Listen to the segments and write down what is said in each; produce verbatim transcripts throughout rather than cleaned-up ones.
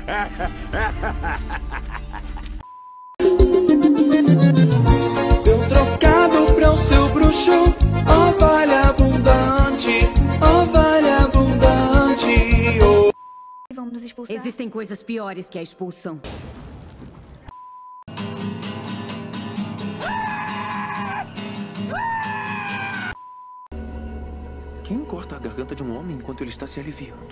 Deu trocado pra o seu bruxo, ó vale abundante, ó vale abundante, oh. Vamos nos expulsar. Existem coisas piores que a expulsão. Quem corta a garganta de um homem enquanto ele está se aliviando?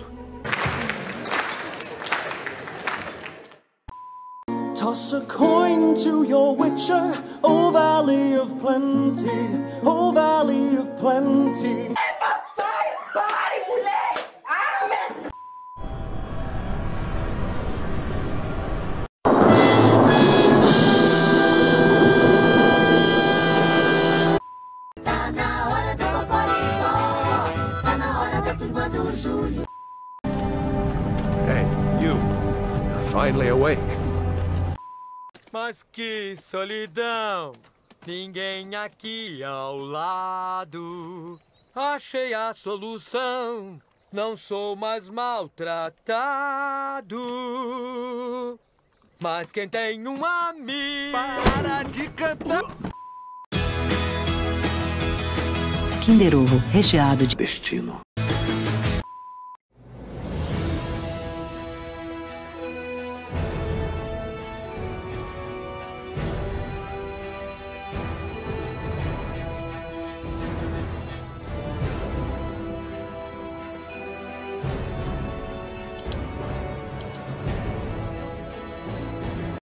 Toss a coin to your witcher, oh valley of plenty, oh valley of plenty. Tá na hora do Cocoricó, tá na hora da turma do Júlio. Hey, you. You're finally awake. Mas que solidão, ninguém aqui ao lado. Achei a solução, não sou mais maltratado. Mas quem tem um amigo... Para de cantar! Kinder Ovo recheado de Destino.